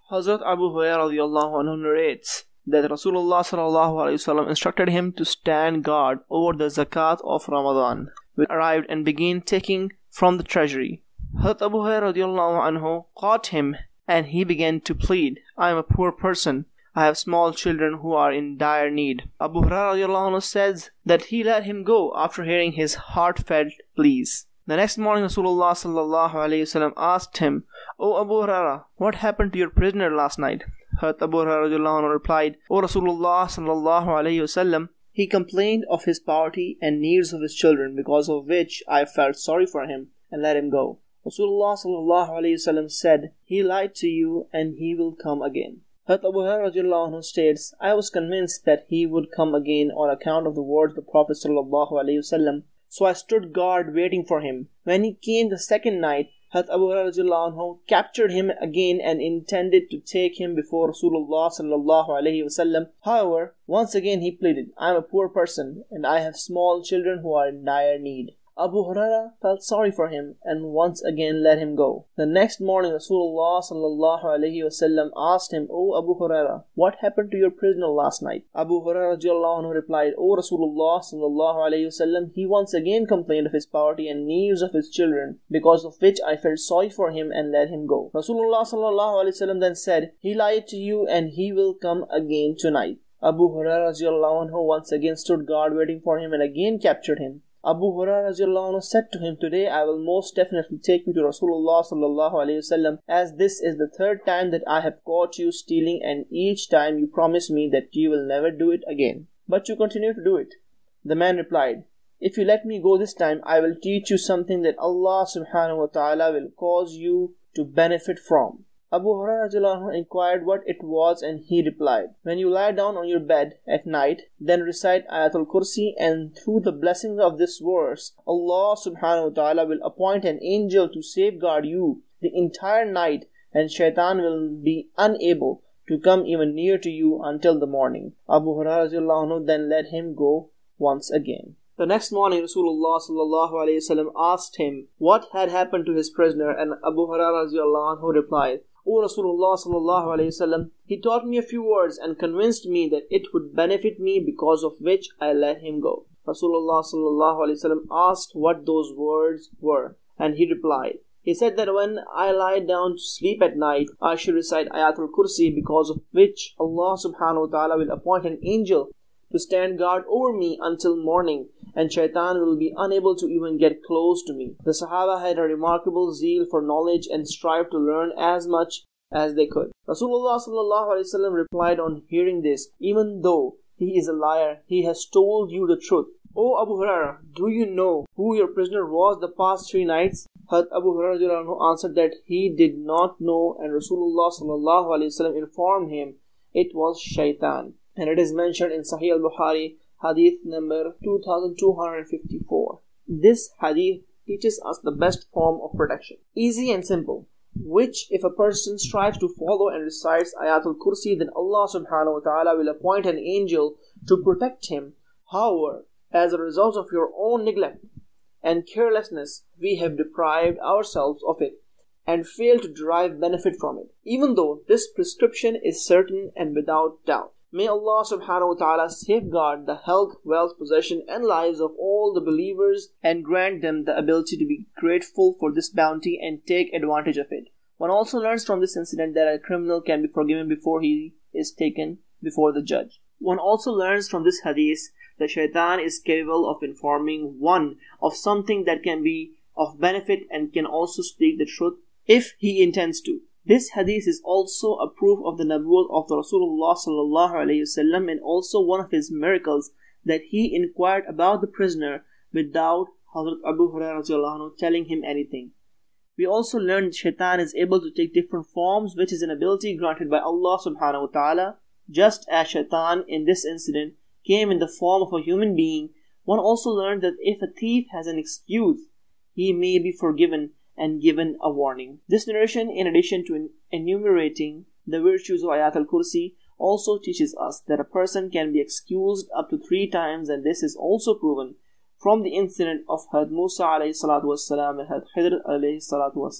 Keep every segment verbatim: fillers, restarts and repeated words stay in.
Hazrat Abu Hurairah radiallahu anhu narrates that Rasulullah sallallahu alaihi wasallam instructed him to stand guard over the zakat of Ramadan, which arrived, and began taking from the treasury. Hazrat Abu Hurairah radiallahu anhu caught him, and he began to plead, "I am a poor person. I have small children who are in dire need." Abu Hurairah radiallahu anhu says that he let him go after hearing his heartfelt pleas. The next morning, Rasulullah sallallahu alaihi wasallam asked him, "O Abu Hurairah, what happened to your prisoner last night?" Hazrat Abu Hurairah radiallahu anhu replied, "O Rasulullah sallallahu alaihi wasallam, he complained of his poverty and needs of his children, because of which I felt sorry for him and let him go." Rasulullah sallallahu alaihi wasallam said, "He lied to you, and he will come again." Hazrat Abu Hurairah radiallahu anhu states, "I was convinced that he would come again on account of the words of the Prophet sallallahu alaihi wasallam, so I stood guard waiting for him. When he came the second night, Hazrat Abu Hurairah radiallahu anhu captured him again and intended to take him before Rasulullah sallallahu alaihi wasallam. However, once again he pleaded, 'I am a poor person, and I have small children who are in dire need.' Abu Hurairah felt sorry for him and once again let him go. The next morning, Rasulullah sallallahu alaihi wasallam asked him, 'O Abu Hurairah, what happened to your prisoner last night?' Abu Hurairah radiallahu anhu replied, 'O Rasulullah sallallahu alaihi wasallam, he once again complained of his poverty and needs of his children, because of which I felt sorry for him and let him go.' Rasulullah sallallahu alaihi wasallam then said, 'He lied to you, and he will come again tonight.' Abu Hurairah radiallahu anhu once again stood guard waiting for him and again captured him. Abu Hurairah radiallahu anhu said to him, 'Today I will most definitely take you to Rasulullah sallallahu alaihi wasallam, as this is the third time that I have caught you stealing, and each time you promise me that you will never do it again. But you continue to do it.' The man replied, 'If you let me go this time, I will teach you something that Allah subhanahu wa ta'ala will cause you to benefit from.' Abu Hurairah radiallahu anhu inquired what it was, and he replied, 'When you lie down on your bed at night, then recite Ayatul Kursi, and through the blessings of this verse, Allah subhanahu wa ta'ala will appoint an angel to safeguard you the entire night, and shaitan will be unable to come even near to you until the morning.' Abu Hurairah radiallahu anhu then let him go once again. The next morning, Rasulullah sallallahu alaihi wasallam asked him what had happened to his prisoner, and Abu Hurairah radiallahu anhu replied, 'O Rasulullah sallallahu alaihi wasallam, he taught me a few words and convinced me that it would benefit me, because of which I let him go.' Rasulullah sallallahu alaihi wasallam asked what those words were, and he replied, he said that when I lie down to sleep at night, I should recite Ayatul Kursi, because of which Allah subhanahu wa ta'ala will appoint an angel to stand guard over me until morning, and shaitan will be unable to even get close to me." The Sahaba had a remarkable zeal for knowledge and strived to learn as much as they could. Rasulullah sallallahu alaihi wasallam replied on hearing this, "Even though he is a liar, he has told you the truth. O Abu Hurairah, do you know who your prisoner was the past three nights?" Hazrat Abu Hurairah answered that he did not know, and Rasulullah sallallahu alaihi wasallam informed him it was shaitan. And it is mentioned in Sahih al-Bukhari, hadith number two thousand two hundred fifty-four. This hadith teaches us the best form of protection, easy and simple, which if a person strives to follow and recites Ayatul Kursi, then Allah subhanahu wa ta'ala will appoint an angel to protect him. However, as a result of your own neglect and carelessness, we have deprived ourselves of it and failed to derive benefit from it, even though this prescription is certain and without doubt. May Allah subhanahu wa ta'ala safeguard the health, wealth, possession and lives of all the believers and grant them the ability to be grateful for this bounty and take advantage of it. One also learns from this incident that a criminal can be forgiven before he is taken before the judge. One also learns from this hadith that shaitan is capable of informing one of something that can be of benefit and can also speak the truth if he intends to. This hadith is also a proof of the nabuwwat of the Rasulullah sallallahu alaihi wasallam, and also one of his miracles that he inquired about the prisoner without Hazrat Abu Hurairah telling him anything. We also learned that shaitan is able to take different forms, which is an ability granted by Allah subhanahu wa ta'ala. Just as shaitan in this incident came in the form of a human being, one also learned that if a thief has an excuse, he may be forgiven and given a warning. This narration, in addition to enumerating the virtues of Ayatul Kursi, also teaches us that a person can be excused up to three times, and this is also proven from the incident of Hazrat Musa alayhi salatu wassalam and Hazrat Khidr alayhi salatu wassalam.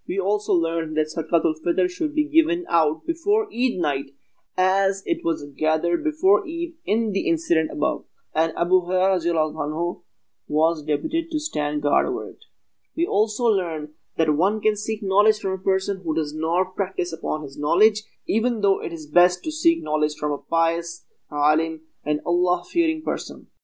We also learned that Zakatul Fitr should be given out before Eid night, as it was gathered before Eid in the incident above, and Abu Hurairah was deputed to stand guard over it. We also learned that one can seek knowledge from a person who does not practice upon his knowledge, even though it is best to seek knowledge from a pious, alim, and Allah-fearing person.